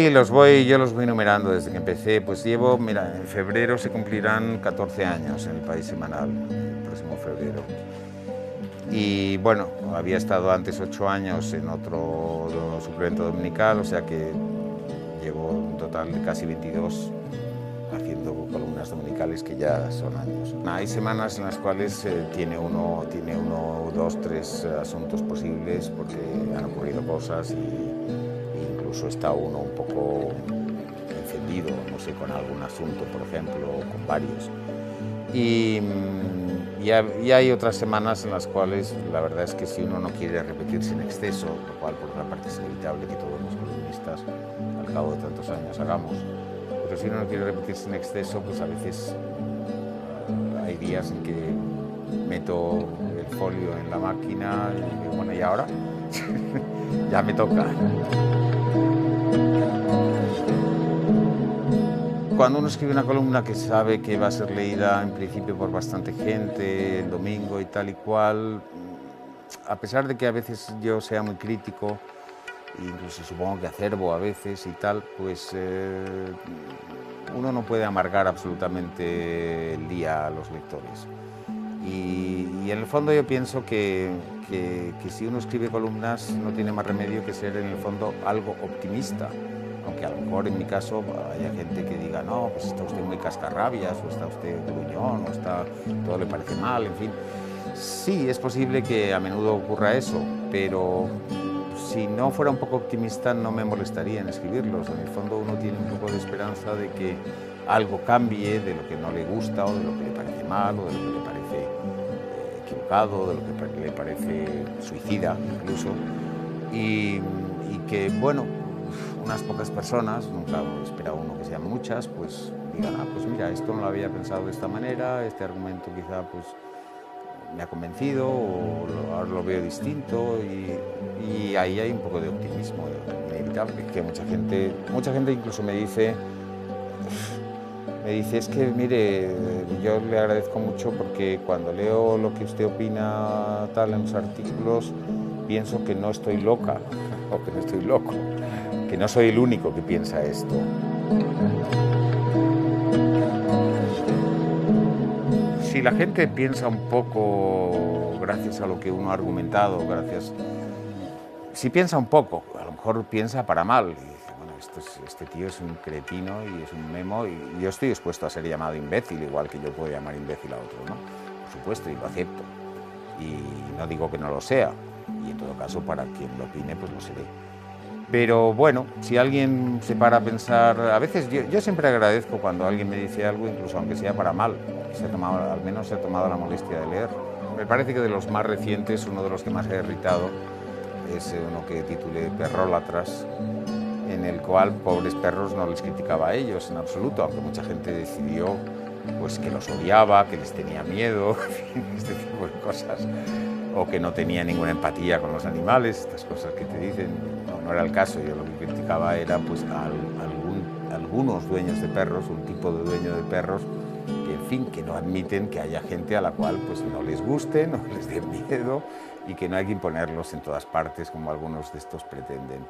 Sí, yo los voy numerando desde que empecé. Pues llevo, mira, en febrero se cumplirán 14 años en El País Semanal, el próximo febrero. Y bueno, había estado antes 8 años en otro suplemento dominical, o sea que llevo un total de casi 22 haciendo columnas dominicales, que ya son años. Hay semanas en las cuales tiene uno, dos, tres asuntos posibles porque han ocurrido cosas y incluso está uno un poco encendido, no sé, con algún asunto, por ejemplo, o con varios. Y hay otras semanas en las cuales la verdad es que si uno no quiere repetirse en exceso, lo cual por otra parte es inevitable que todos los columnistas al cabo de tantos años hagamos, pero si uno no quiere repetirse en exceso, pues a veces hay días en que meto el folio en la máquina y digo, bueno, ¿y ahora? Ya me toca. Cuando uno escribe una columna que sabe que va a ser leída en principio por bastante gente el domingo y tal y cual, a pesar de que a veces yo sea muy crítico, incluso supongo que acerbo a veces y tal, pues uno no puede amargar absolutamente el día a los lectores. Y en el fondo yo pienso que si uno escribe columnas no tiene más remedio que ser en el fondo algo optimista, aunque a lo mejor en mi caso haya gente que diga, no, pues está usted muy cascarrabias, o está usted gruñón, o todo le parece mal, en fin. Sí, es posible que a menudo ocurra eso, pero si no fuera un poco optimista no me molestaría en escribirlos. En el fondo uno tiene un poco de esperanza de que algo cambie de lo que no le gusta o de lo que le parece mal o de lo que le parece equivocado, de lo que le parece suicida incluso. Y que, bueno, unas pocas personas, nunca espera uno que sean muchas, pues digan, ah, pues mira, esto no lo había pensado de esta manera, este argumento quizá pues me ha convencido o ahora lo veo distinto y ahí hay un poco de optimismo inevitable, que mucha gente incluso me dice, es que mire, yo le agradezco mucho porque cuando leo lo que usted opina tal en los artículos, pienso que no estoy loca o que no estoy loco, que no soy el único que piensa esto. Si la gente piensa un poco, gracias a lo que uno ha argumentado, si piensa un poco, a lo mejor piensa para mal, y dice, bueno, este tío es un cretino y es un memo, y yo estoy dispuesto a ser llamado imbécil, igual que yo puedo llamar imbécil a otro, ¿no? Por supuesto, y lo acepto. Y no digo que no lo sea, y en todo caso, para quien lo opine, pues lo seré. Pero bueno, si alguien se para a pensar, a veces yo siempre agradezco cuando alguien me dice algo, incluso aunque sea para mal, al menos se ha tomado la molestia de leer. Me parece que de los más recientes, uno de los que más he irritado es uno que titulé Perrólatras, en el cual pobres perros no les criticaba a ellos en absoluto, aunque mucha gente decidió pues que los odiaba, que les tenía miedo, este tipo de cosas, o que no tenía ninguna empatía con los animales, estas cosas que te dicen. No era el caso. Yo lo que criticaba era pues algunos dueños de perros, un tipo de dueño de perros que, en fin, que no admiten que haya gente a la cual pues no les guste, no les dé miedo y que no hay que imponerlos en todas partes como algunos de estos pretenden.